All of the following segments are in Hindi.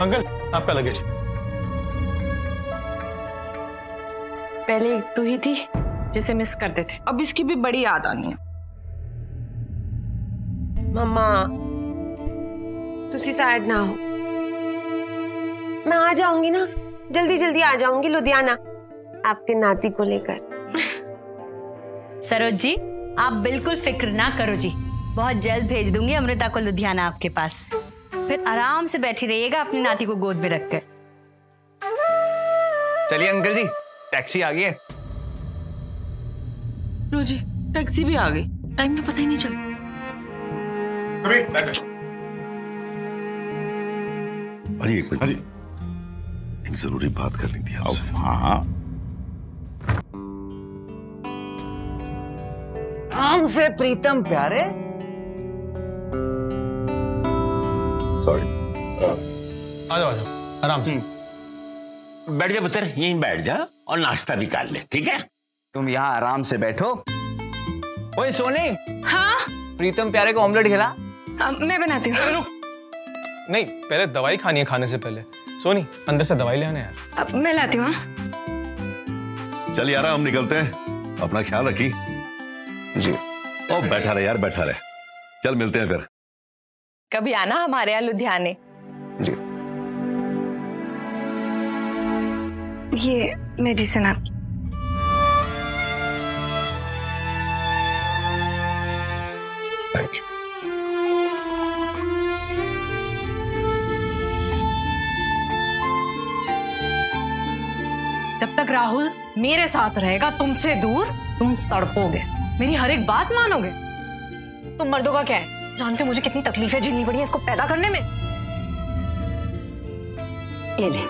अंकल आपका लगेज। पहले एक तू ही थी जिसे मिस करते थे, अब इसकी भी बड़ी याद आनी है। मम्मा तुसी सैड ना हो, मैं आ जाऊंगी ना, जल्दी जल्दी आ जाऊंगी लुधियाना आपके नाती को लेकर। सरोज जी आप बिल्कुल फिक्र ना करो जी, बहुत जल्द भेज दूंगी अमृता को लुधियाना आपके पास। फिर आराम से बैठी रहिएगा अपनी नाती को गोद में रखकर। चलिए अंकल जी टैक्सी आ गई है। लो जी टैक्सी भी आ गई, टाइम में पता ही नहीं चला। अरे एक मिनट, एक जरूरी बात करनी थी आपसे। हाँ आराम से प्रीतम प्यारे। सॉरी। आ जाओ आराम से। बैठ जा पुत्र, यहीं बैठ जा और नाश्ता भी कर ले, ठीक है? तुम यहाँ आराम से बैठो। ओए सोनी, हाँ प्रीतम प्यारे को ऑमलेट खिला। मैं बनाती हूँ। नहीं पहले दवाई खानी है, खाने से पहले। सोनी अंदर से दवाई ले आने यार। अब मैं लाती हूँ। चल यार हम निकलते हैं, अपना ख्याल रखी जी। ओ बैठा रहे यार, बैठा रहे। चल मिलते हैं फिर। कभी आना हमारे यहाँ लुधियाने। जी ये मेडिसिन आपकी। Thank you. जब तक राहुल मेरे साथ रहेगा तुमसे दूर, तुम तड़पोगे, मेरी हर एक बात मानोगे। तुम मर्दों का क्या है, जानते हो मुझे कितनी तकलीफें झेलनी पड़ी है इसको पैदा करने में। ये ले।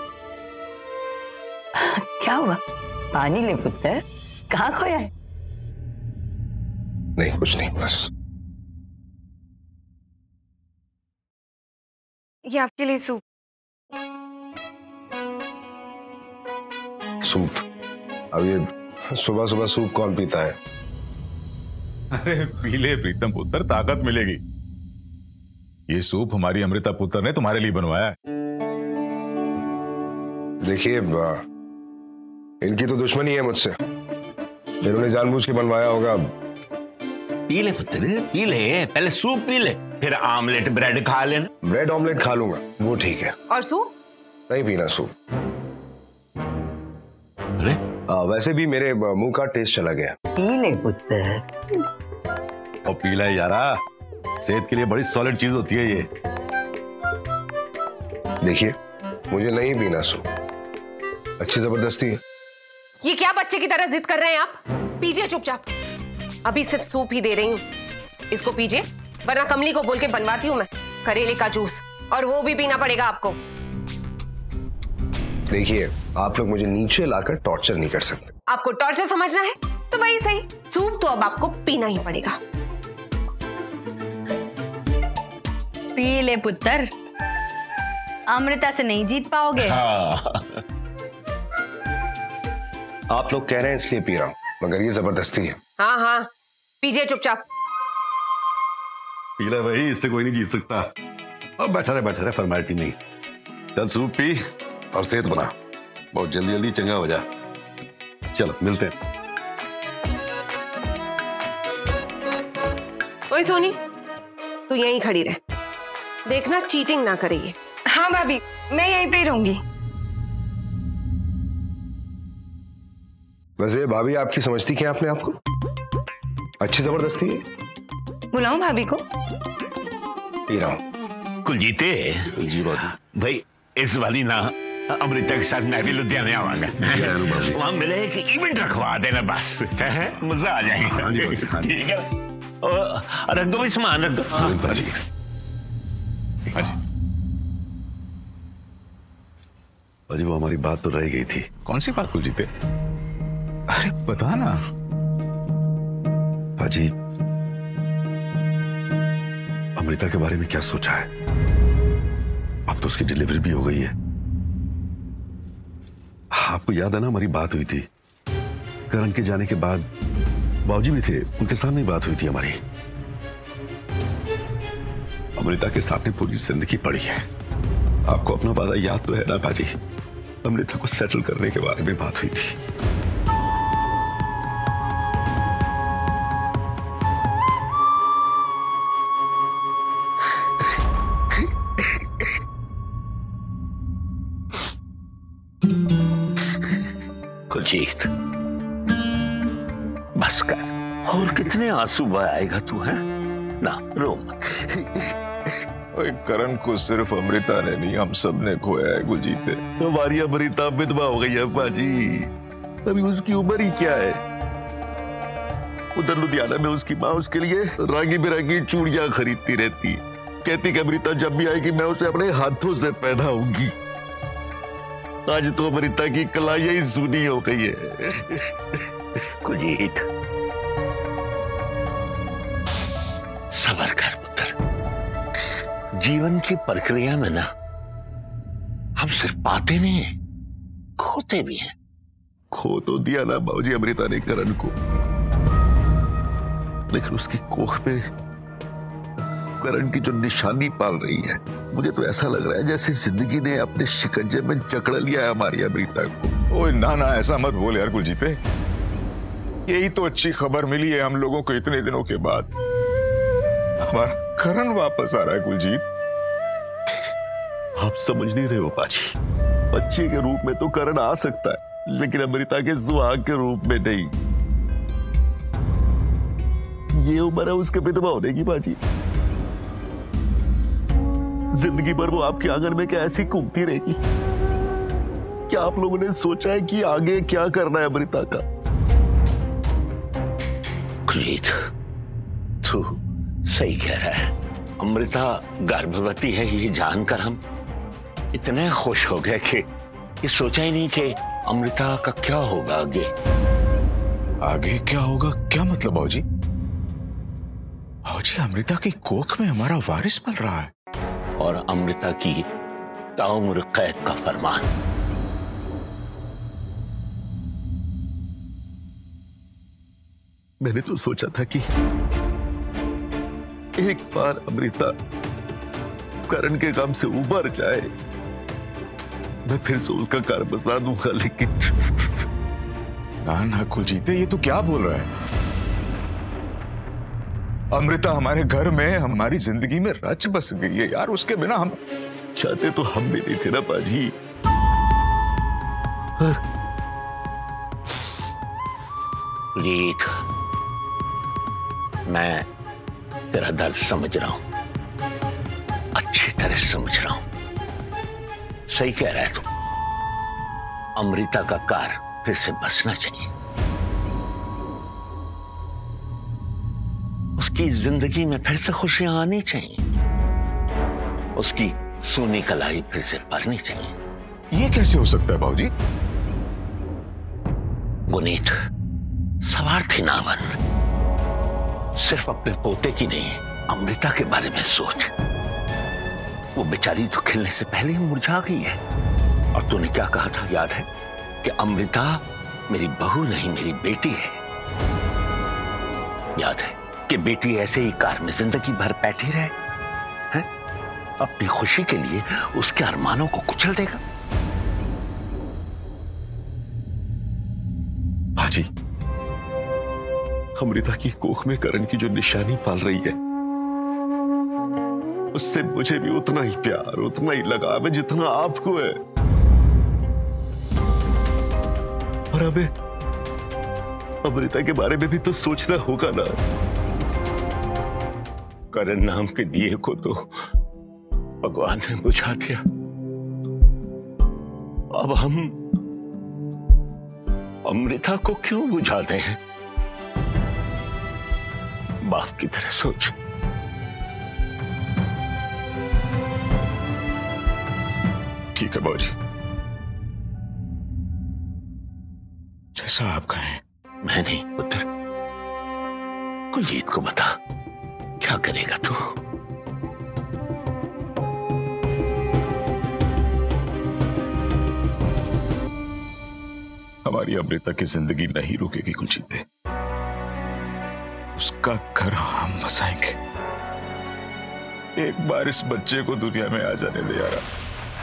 क्या हुआ? पानी ले पुत्र, कहाँ खोया है? नहीं कुछ नहीं, बस ये आपके लिए सूप। सूप? अब ये सुबह सुबह सूप कौन पीता है? अरे पी ले प्रीतम पुत्र, ताकत मिलेगी। ये सूप हमारी अमृता पुत्र ने तुम्हारे लिए बनवाया है। देखिए इनकी तो दुश्मनी है मुझसे, इन्होंने जानबूझ के बनवाया होगा। पी ले पुत्र पी ले, पहले सूप पी ले, फिर आमलेट ब्रेड खा लेना। ब्रेड ऑमलेट खा लूंगा, वो ठीक है। और सूप? नहीं पीना सूप। अरे वैसे भी मेरे मुंह का टेस्ट चला गया। पी ले पुत्र। और पी ले यारा, सेहत के लिए बड़ी सॉलिड चीज होती है ये। देखिए मुझे नहीं पीना सूप, अच्छी जबरदस्ती है। ये क्या बच्चे की तरह जिद कर रहे हैं आप? पीजिए चुपचाप, अभी सिर्फ सूप ही दे रही हूँ, इसको पीजिए, वरना कमली को बोल के बनवाती हूँ मैं करेले का जूस, और वो भी पीना पड़ेगा आपको। देखिए आप लोग मुझे नीचे लाकर टॉर्चर नहीं कर सकते। आपको टॉर्चर समझना है तो वही सही, सूप तो अब आपको पीना ही पड़ेगा। पी ले पुत्र, अमृता से नहीं जीत पाओगे। आप लोग कह रहे हैं इसलिए पी रहा हूं, मगर ये जबरदस्ती है। हाँ हाँ पीजिए चुपचाप। पी ले भाई, इससे कोई नहीं जीत सकता। अब बैठा रहे फॉर्मेलिटी नहीं। चल सूप पी और सेहत बना, बहुत जल्दी जल्दी चंगा हो जा। चलो मिलते हैं। ओए सोनी तू यहीं खड़ी रह, देखना चीटिंग ना करेगी। हाँ भाभी मैं यहीं पे ही रहूंगी। वैसे भाभी आपकी समझती क्या आपने आपको? अच्छी जबरदस्ती है। बुलाऊं भाभी को? पी रहा हूं। कुलजीते जी बाबू। भाई इस वाली ना अमृता के साथ मैं भी लुधियाने आवांगा, वहां मेरे एक इवेंट रखवा देना बस, मजा आ जाएगा। ठीक है, रख दो भाई सामान, रख दो। बाजी बाजी वो हमारी बात तो रह गई थी। कौन सी बात कुलजीते? अरे बता ना। बाजी अमृता के बारे में क्या सोचा है? अब तो उसकी डिलीवरी भी हो गई है। आपको याद है ना हमारी बात हुई थी, करण के जाने के बाद बाबूजी भी थे, उनके सामने ही बात हुई थी हमारी। अमृता के सामने पूरी जिंदगी पड़ी है, आपको अपना वादा याद तो है ना बाजी? अमृता को सेटल करने के बारे में बात हुई थी। कुलजीत, बस कर। और कितने आंसू बहाएगा तू, है ना? रो मत। करण को सिर्फ अमृता ने नहीं, हम सब ने खोया है कुलजीत। हमारी अमृता विधवा हो गई है बाजी। अभी उसकी उम्र ही क्या है? उधर लुधियाना में उसकी माँ उसके लिए रंगी बिरंगी चूड़ियां खरीदती रहती, कहती कि अमृता जब भी आएगी मैं उसे अपने हाथों से पहनाऊंगी। आज तो अमृता की कलाइयां ही सूनी हो गई है। कुलजीत, सबर कर पुत्र। जीवन की प्रक्रिया में ना हम सिर्फ पाते नहीं हैं, खोते भी हैं। खो तो दिया ना बाबूजी अमृता ने करण को, लेकिन उसकी कोख में करण की जो निशानी पाल रही है, मुझे तो ऐसा लग रहा है जैसे जिंदगी ने अपने शिकंजे में जकड़ लिया है हमारी अमृता को। ओए ना ना, ऐसा मत बोल यार कुलजीत। यही तो अच्छी खबर मिली है हम लोगों को इतने दिनों के बाद। हमारा करण वापस आ रहा है कुलजीत। आप समझ नहीं रहे हो बाजी, बच्चे के रूप में तो करण आ सकता है, लेकिन अमृता के सुहाग के रूप में नहीं। ये उम्र है उसके विधवा होने की बाजी। जिंदगी भर वो आपके आंगन में क्या ऐसी घूमती रहेगी? क्या आप लोगों ने सोचा है कि आगे क्या करना है अमृता का? कुलजीत, तू सही कह रहा है। अमृता गर्भवती है ये जानकर हम इतने खुश हो गए कि ये सोचा ही नहीं कि अमृता का क्या होगा आगे। आगे क्या होगा? क्या मतलब बाबूजी? बाबूजी, अमृता की कोख में हमारा वारिस पल रहा है और अमृता की ताउम्र कैद का फरमान। मैंने तो सोचा था कि एक बार अमृता करण के गम से उबर जाए, मैं फिर से उसका घर बसा दूंगा, लेकिन ना ना कुलजीत, ये तू क्या बोल रहा है? अमृता हमारे घर में, हमारी जिंदगी में रच बस गई है यार। उसके बिना हम चाहते तो हम भी नहीं थे ना बाजी। कुलजीत, मैं तेरा दर्द समझ रहा हूं, अच्छी तरह समझ रहा हूं। सही कह रहा है तू। अमृता का कार फिर से बसना चाहिए। उसकी जिंदगी में फिर से खुशियां आनी चाहिए। उसकी सोनी कलाई फिर से भरनी चाहिए। ये कैसे हो सकता है बाबूजी? गुनीत, स्वार्थी ना बन। सिर्फ अपने पोते की नहीं, अमृता के बारे में सोच। वो बेचारी तो खिलने से पहले ही मुरझा गई है। और तूने क्या कहा था याद है? कि अमृता मेरी बहू नहीं, मेरी बेटी है। याद है कि बेटी ऐसे ही कार में जिंदगी भर बैठी रहे हैं? अपनी खुशी के लिए उसके अरमानों को कुचल देगा? बाजी, अमृता की कोख में करण की जो निशानी पाल रही है, उससे मुझे भी उतना ही प्यार, उतना ही लगाव है जितना आपको है। और हमें अमृता के बारे में भी तो सोचना होगा ना। करण नाम के दिए को तो भगवान ने बुझा दिया। अब हम अमृता को क्यों बुझाते हैं? बाप की तरह सोच। ठीक है बाबूजी, जैसा आप कहें। मैं नहीं पुत्र, कुलजीत को बता, क्या करेगा तू? हमारी अमृता की जिंदगी नहीं रुकेगी कुलजीत। उसका घर हम बसाएंगे। एक बार इस बच्चे को दुनिया में आ जाने दे यार।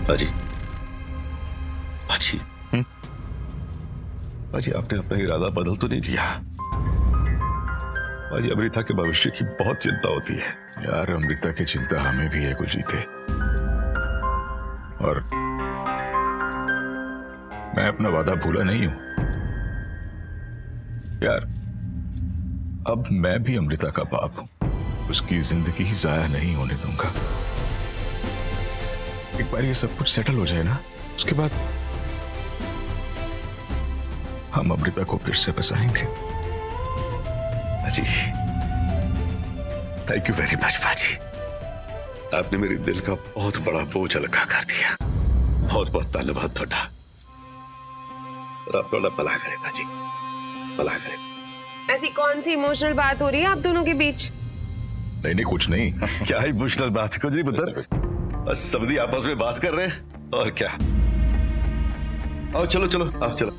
बाजी, बाजी, बाजी, आपने अपना इरादा बदल तो नहीं लिया? बाजी, अमृता के भविष्य की बहुत चिंता होती है। यार, अमृता की चिंता हमें भी है कुलजीते, और मैं अपना वादा भूला नहीं हूं। यार, अब मैं भी अमृता का बाप हूं, उसकी जिंदगी ही जाया नहीं होने दूंगा। एक बार ये सब कुछ सेटल हो जाए ना, उसके बाद हम अमृता को फिर से बसाएंगे। बाजी, थैंक यू वेरी मच बाजी, आपने मेरे दिल का बहुत बड़ा बोझ हल्का कर दिया। बहुत बहुत धन्यवाद थोड़ा। और आप थोड़ा भला करें बाजी, भला करें। ऐसी कौन सी इमोशनल बात हो रही है आप दोनों के बीच? नहीं, कुछ नहीं। क्या इमोशनल बात? कुछ नहीं पुत्र, समझी आपस में बात कर रहे हैं, और क्या। आओ, चलो चलो, आप चलो।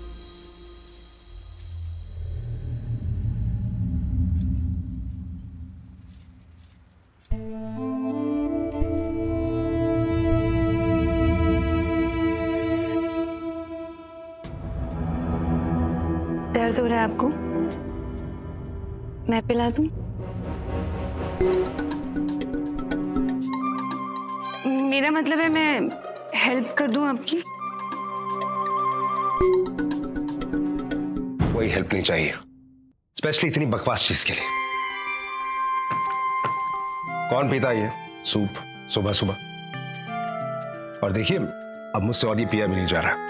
दर्द हो रहा है आपको? मैं पिला दूं? मेरा मतलब है मैं हेल्प कर दूं आपकी? कोई हेल्प नहीं चाहिए, स्पेशली इतनी बकवास चीज के लिए। कौन पीता है ये सूप सुबह सुबह? और देखिए, अब मुझसे और ये पिया भी नहीं जा रहा।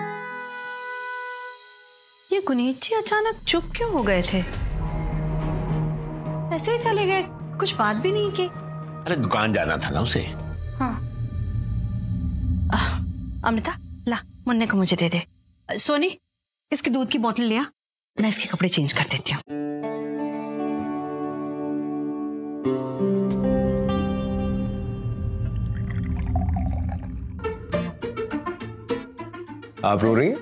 ये गुनीत जी अचानक चुप क्यों हो गए थे? ऐसे ही चले गए, कुछ बात भी नहीं की। अरे दुकान जाना था ना उसे। हाँ। अमृता, ला मुन्ने को मुझे दे दे। सोनी, इसकी दूध की बोतल लिया, मैं इसके कपड़े चेंज कर देती हूँ। आप रो रही हैं?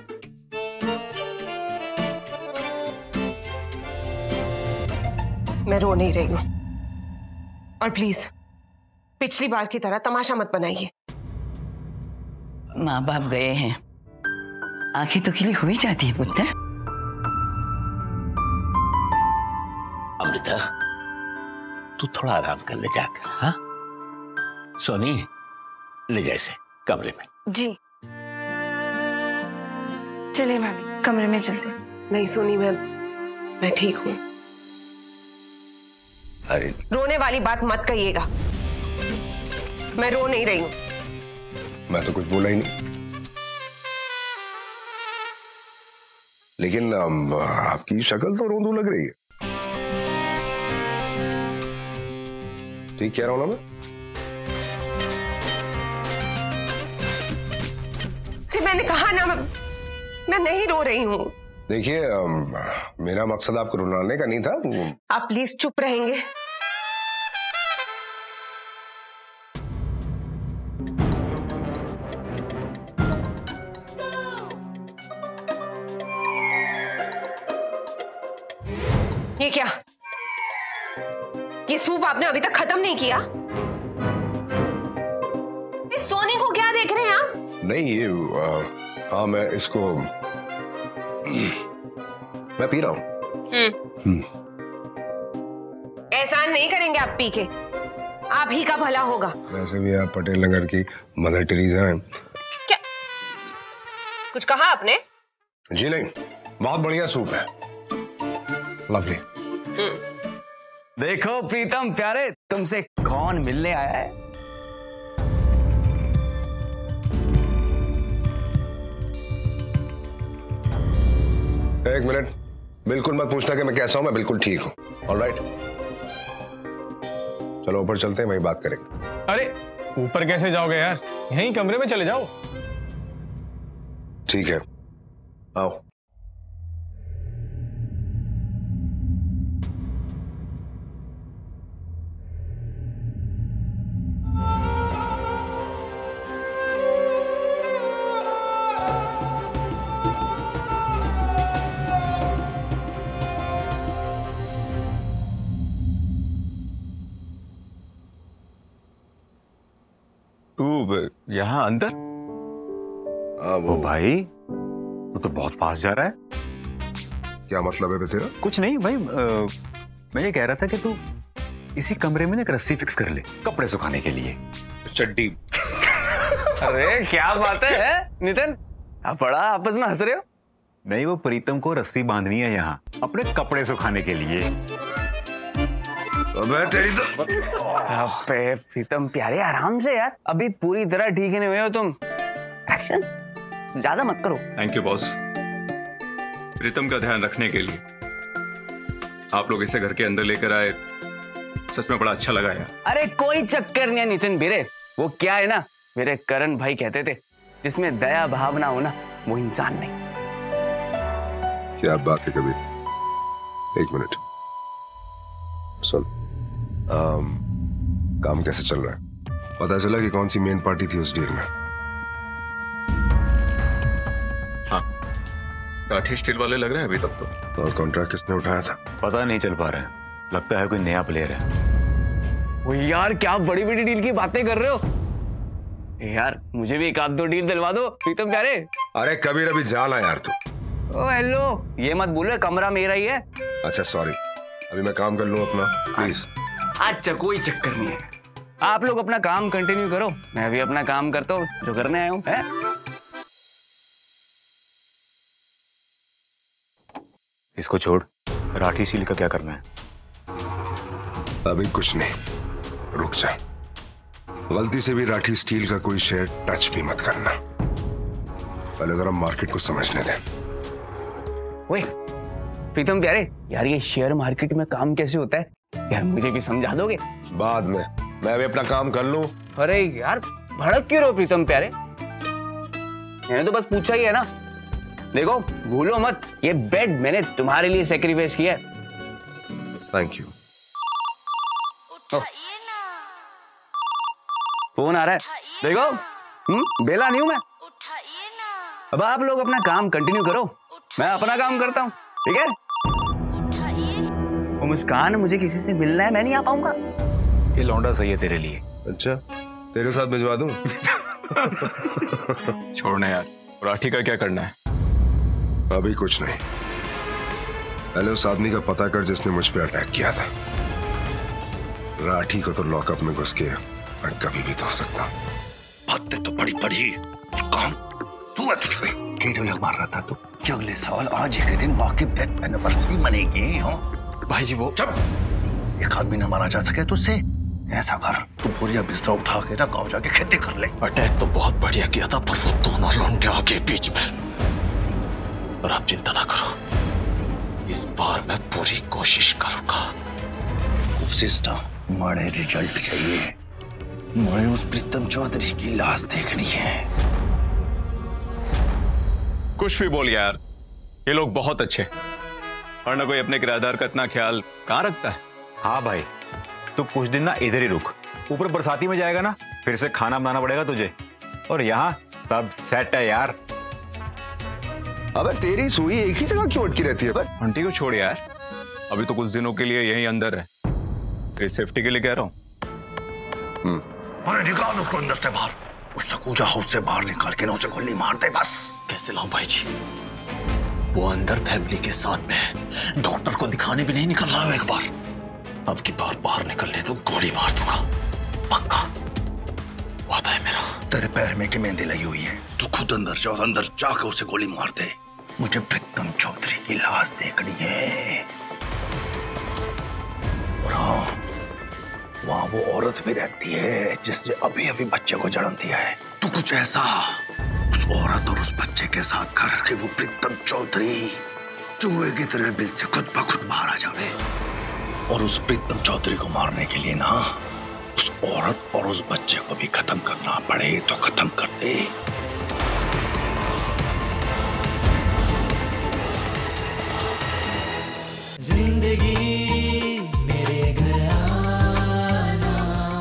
मैं रो नहीं रही हूं, और प्लीज पिछली बार की तरह तमाशा मत बनाइए। माँ बाप गए हैं, आंखें तो खिली हुई जाती है पुत्र। अमृता, तू थोड़ा आराम कर ले जाकर। हाँ सोनी, ले जा इसे कमरे में। जी चलिए भाभी, कमरे में चलते। नहीं सोनी, मैं ठीक हूं। अरे रोने वाली बात मत कहिएगा, मैं रो नहीं रही हूं। मैं तो कुछ बोला ही नहीं, लेकिन आपकी शक्ल तो रोंदू लग रही है। ठीक कह रहा हूं ना मैं? मैंने कहा ना, मैं नहीं रो रही हूं। देखिए, मेरा मकसद आपको रुलाने का नहीं था। आप प्लीज चुप रहेंगे? ये क्या? ये सूप आपने अभी तक खत्म नहीं किया? इस सोनी को क्या देख रहे हैं आप? नहीं, ये हाँ, मैं इसको मैं पी रहा हूं। एहसान नहीं करेंगे आप पी के, आप ही का भला होगा। वैसे भी आप पटेल नगर की मदर टेरेसा हैं। क्या कुछ कहा आपने? जी नहीं, बहुत बढ़िया सूप है, लवली। देखो प्रीतम प्यारे, तुमसे कौन मिलने आया है? एक मिनट, बिल्कुल मत पूछना कि मैं कैसा हूं, मैं बिल्कुल ठीक हूं। ऑलराइट, चलो ऊपर चलते हैं, वहीं बात करेंगे। अरे ऊपर कैसे जाओगे यार, यहीं कमरे में चले जाओ। ठीक है, आओ। तू तू यहाँ अंदर? वो भाई तू तो बहुत फास्ट जा रहा है। क्या मतलब है बे तेरा? कुछ नहीं भाई, मैं ये कह रहा था कि तू इसी कमरे में ना एक रस्सी फिक्स कर ले कपड़े सुखाने के लिए, चड्डी। अरे क्या बात है नितिन, आप बड़ा आपस में हंस रहे हो। नहीं, वो प्रीतम को रस्सी बांधनी है यहाँ अपने कपड़े सुखाने के लिए। अबे तेरी तो। अबे प्रीतम प्यारे आराम से यार, अभी पूरी तरह ठीक नहीं हुए हो तुम। एक्शन ज्यादा मत करो। थैंक यू बॉस, प्रीतम का ध्यान रखने के लिए आप लोग इसे घर के अंदर लेकर आए, सच में बड़ा अच्छा लगा यार। अरे कोई चक्कर नहीं है नितिन वीरे, वो क्या है ना, मेरे करण भाई कहते थे जिसमें दया भावना हो ना वो इंसान नहीं। क्या बात है कबीर, एक मिनट सुन। काम कैसे चल रहा है? पता चला कि कौन सी मेन पार्टी थी उस डील में? हाँ, राठी स्टील वाले लग रहे हैं अभी तक तो। और कॉन्ट्रैक्ट किसने उठाया था? पता नहीं चल पा रहा है, लगता है कोई नया प्लेयर है। वो यार क्या बड़ी बड़ी डील की बातें कर रहे हो यार, मुझे भी एक आध दो डील दिलवा दो प्रीतम प्यारे। अरे कबीर अभी जाना यार तू। ओ हेलो, ये मत बोलो कमरा मेरा ही है। अच्छा सॉरी, अभी मैं काम कर लूं अपना प्लीज। अच्छा कोई चक्कर नहीं है, आप लोग अपना काम कंटिन्यू करो, मैं भी अपना काम करता हूँ जो करने आया हूँ। इसको छोड़, राठी सील का क्या करना है? अभी कुछ नहीं, रुक जा। गलती से भी राठी स्टील का कोई शेयर टच भी मत करना, पहले जरा मार्केट को समझने दे। ओए प्रीतम प्यारे, यार ये शेयर मार्केट में काम कैसे होता है यार, मुझे भी समझा दोगे? बाद में, मैं भी अपना काम कर लूं। अरे यार भड़क क्यों रहो प्रीतम प्यारे, मैंने तो बस पूछा ही है ना। देखो भूलो मत, ये बेड मैंने तुम्हारे लिए सैक्रिफाइस किया है। Thank you. फोन आ रहा है, देखो बेला नहीं हूं मैं। अब आप लोग अपना काम कंटिन्यू करो, मैं अपना काम करता हूँ, ठीक है? वो मुस्कान, मुझे किसी से मिलना है, मैं नहीं आ पाऊंगा। ये लौंडा सही है तेरे लिए। अच्छा तेरे साथ भिजवा दूं? छोड़ना यार, राठी का क्या करना है? अभी कुछ नहीं, पहले उस आदमी का पता कर जिसने मुझ पे अटैक किया था। राठी को तो लॉकअप में घुस के मैं कभी भी धो सकता हूँ। बातें तो बड़ी बड़ी, काम तू है तुझ पे कीड़े लग मार रहा था तू कि अगले साल आज ही के दिन वाकिफ डेथ एनिवर्सरी मनेगी। हाँ भाई जी वो जब एक आदमी न मारा जा सके तुझसे, ऐसा कर तू बोरिया बिस्तरा उठा के ना गाँव जाके खेती कर ले। अटैक तो बहुत बढ़िया किया था, पर वो दोनों लौंडे आगे बीच में। पर आप चिंता ना करो, इस बार मैं पूरी कोशिश करूंगा। कोशिश ना, माड़े रिजल्ट चाहिए। मुझे उस प्रीतम चौधरी की लाश देखनी है। कुछ भी बोल यार, ये लोग बहुत अच्छे, और ना कोई अपने किराएदार का इतना ख्याल कहाँ रखता है। हाँ भाई, तू कुछ दिन ना इधर ही रुक, ऊपर बरसाती में जाएगा ना, फिर से खाना बनाना पड़ेगा तुझे, और यहाँ सब सेट है यार। अबे तेरी सुई एक ही जगह क्यों अटकी रहती है? आंटी को छोड़ यार, अभी तो कुछ दिनों के लिए यहीं अंदर है, तेरी सेफ्टी के लिए कह रहा हूँ। अरे निकाल उसको अंदर से बाहर, उस सकूजा हाउस से बाहर निकाल के ना उसे गोली मार दे बस। कैसे लाऊं भाई जी, वो अंदर फैमिली के साथ में है, डॉक्टर को दिखाने भी नहीं निकल रहा है एक बार। अब की बार बाहर निकलने तो गोली मार दूंगा, पक्का वादा है मेरा। तेरे पैर में की मेहंदी लगी हुई है, तू खुद अंदर जा और अंदर जाकर उसे गोली मार दे। मुझे प्रीतम चौधरी की लाश देखनी है। और हाँ, वहां वो औरत भी रहती है जिसने अभी अभी बच्चे को जन्म दिया है। तू कुछ ऐसा उस औरत और उस बच्चे के साथ कर कि वो प्रीतम चौधरी चूहे की तरह दिल से खुद ब खुद बाहर आ जावे। और उस प्रीतम चौधरी को मारने के लिए ना, उस औरत और उस बच्चे को भी खत्म करना पड़े तो खत्म कर दे। जिंदगी मेरे घर आना।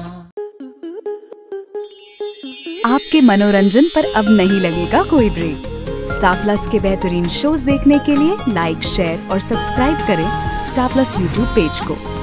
आपके मनोरंजन पर अब नहीं लगेगा कोई ब्रेक। स्टार प्लस के बेहतरीन शोज देखने के लिए लाइक, शेयर और सब्सक्राइब करें स्टार प्लस यूट्यूब पेज को।